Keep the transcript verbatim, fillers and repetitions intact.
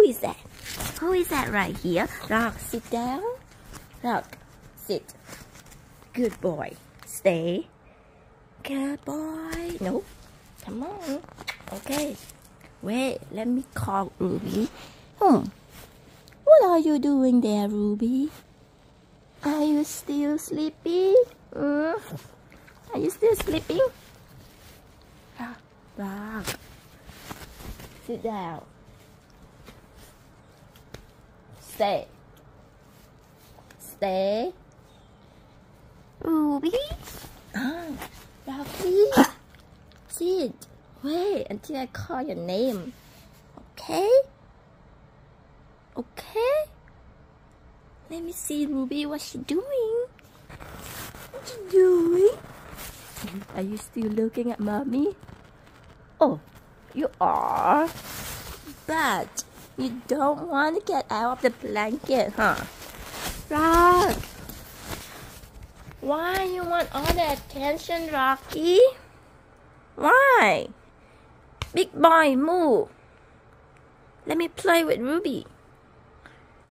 is that? Who is that right here? Rock, sit down. Rock, sit. Good boy. Stay. Good boy. No. Come on. Okay. Wait, let me call Ruby. Hmm. What are you doing there, Ruby? Are you still sleeping? Mm? Are you still sleeping? Rock, rock. Sit down. Stay. Stay. Ruby? Ah, Rocky. Sit. Wait until I call your name. Okay? Okay? Let me see, Ruby, what she doing? What you doing? Are you still looking at mommy? Oh, you are. But you don't want to get out of the blanket, huh? Rock! Why you want all the attention, Rocky? Why? Big boy, move. Let me play with Ruby.